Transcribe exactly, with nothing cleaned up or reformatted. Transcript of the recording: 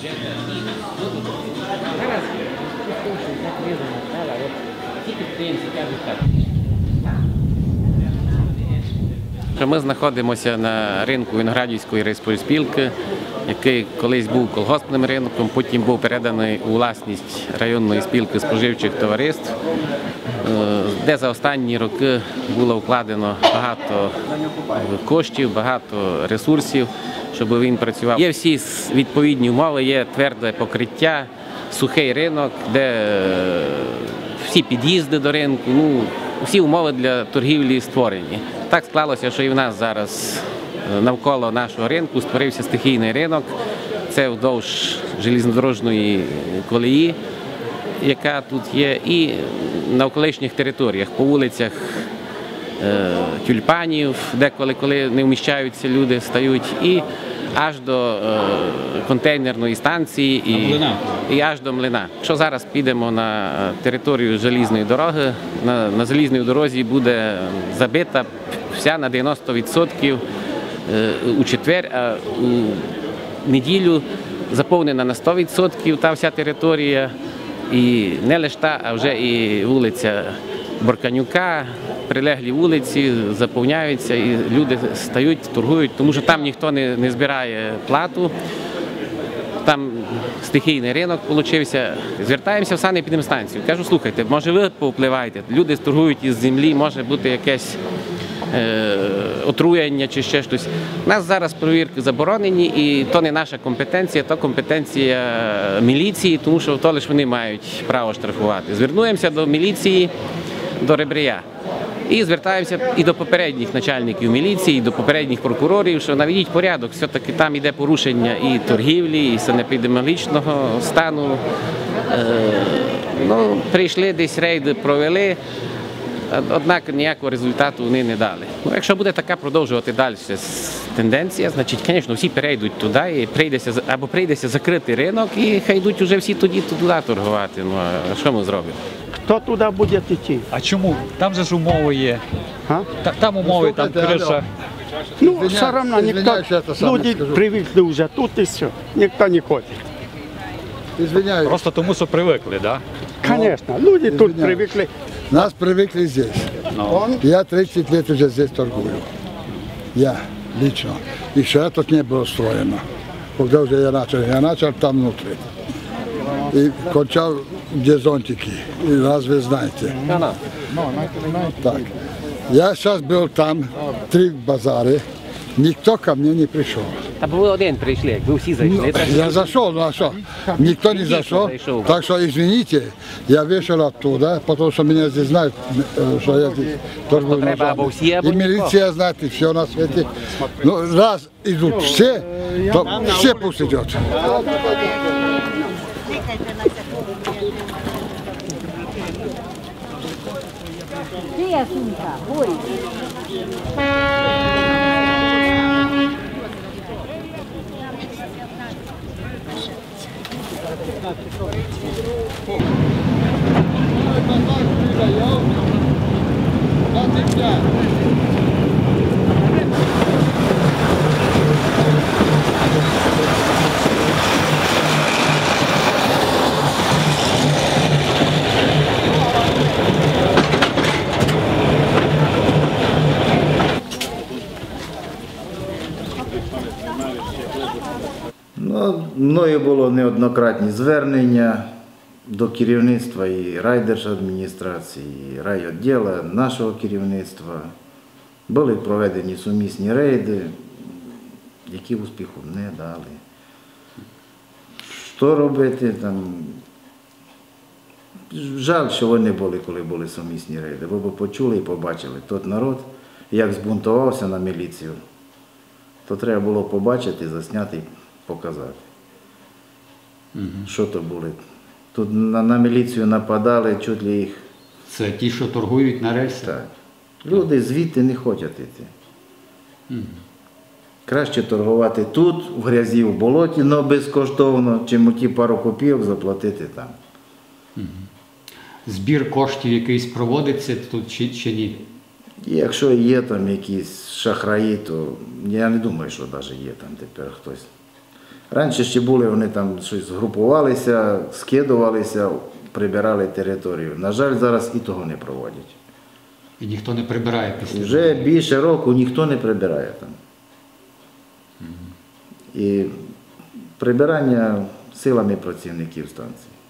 Ми знаходимося на ринку Виноградівської райспілки, який колись був колгоспним ринком, потім був переданий у власність районної спілки споживчих товариств, де за останні роки було вкладено багато коштів, багато ресурсів, щоб він працював. Є всі відповідні умови, є тверде покриття, сухий ринок, де всі під'їзди до ринку, ну, всі умови для торгівлі створені. Так склалося, що і в нас зараз навколо нашого ринку створився стихійний ринок. Це вздовж железнодорожної колії, яка тут є, і на околишніх територіях, по вулицях тюльпанів, деколи, коли не вміщаються люди, стають, і аж до контейнерної станції, і, і аж до млина. Якщо зараз підемо на територію залізної дороги, на, на залізній дорозі буде забита вся на дев'яносто відсотків у четвер, а у неділю заповнена на сто відсотків та вся територія. І не лише та, а вже і вулиця Борканюка, прилеглі вулиці заповняються, і люди стають, торгують, тому що там ніхто не, не збирає плату. Там стихійний ринок получився. Звертаємося в санепідемстанцію. Кажу, слухайте, може ви повпливаєте? Люди торгують із землі, може бути якесь е, отруєння чи ще щось. У нас зараз перевірки заборонені, і то не наша компетенція, то компетенція міліції, тому що то лише вони мають право штрафувати. Звернуємося до міліції, до Ребрія. І звертаємося і до попередніх начальників міліції, і до попередніх прокурорів, що наведіть порядок, все-таки там йде порушення і торгівлі, і санепідеміологічного стану. Е, ну, прийшли, десь рейди провели, однак ніякого результату вони не дали. Ну, якщо буде така продовжувати далі тенденція, значить, звісно, всі перейдуть туди, і прийдеться, або прийдеться закрити ринок, і хай йдуть вже всі тоді туди торгувати. Ну, а що ми зробимо? Хто туди буде йти? А чому? Там же ж умови є. А? Там умови, там криша. Ну, все одно, ніхто, люди привикли вже тут і все, ніхто не ходить. Извиняюсь. Просто тому, що привикли, так? Да? Конечно, люди тут привикли. Нас привыкли здесь. No. Я тридцать лет уже здесь торгую. Я лично. Еще тут не было строено. Когда уже я начал, я начал там внутри. И кончал где зонтики. И раз вы знаете. Так. Я сейчас был там, три базары. Никто ко мне не пришел. Та ви один прийшли, як ви всі зайшли. Я зашел, ну а что? Никто не зашел. Так что извините, я вышел оттуда, потому что меня здесь знают, что я здесь торгую ножами. И милиция знает, и все на свете. Ну, раз идут все, то все пусть идет. Чия сумка? Ой. Ну, мною було неоднократні звернення до керівництва і райдержадміністрації, і райвідділу, нашого керівництва. Були проведені сумісні рейди, які успіху не дали. Що робити там? Жаль, що вони були, коли були сумісні рейди. Ви б почули і побачили той народ, як збунтувався на міліцію. То треба було побачити, засняти і показати. Угу. Що то були. Тут на, на міліцію нападали, чуть ли їх... Це ті, що торгують на рельсі? Так. Люди звідти не хочуть йти. Угу. Краще торгувати тут, в грязі, в болоті, але безкоштовно, чим у ті пару копійок заплатити там. Угу. Збір коштів якийсь проводиться тут чи, чи ні? І якщо є там якісь шахраї, то я не думаю, що навіть є там тепер хтось. Раніше ще були, вони там щось згрупувалися, скидувалися, прибирали територію. На жаль, зараз і того не проводять. І ніхто не прибирає після. Вже більше року ніхто не прибирає там. І прибирання силами працівників станції.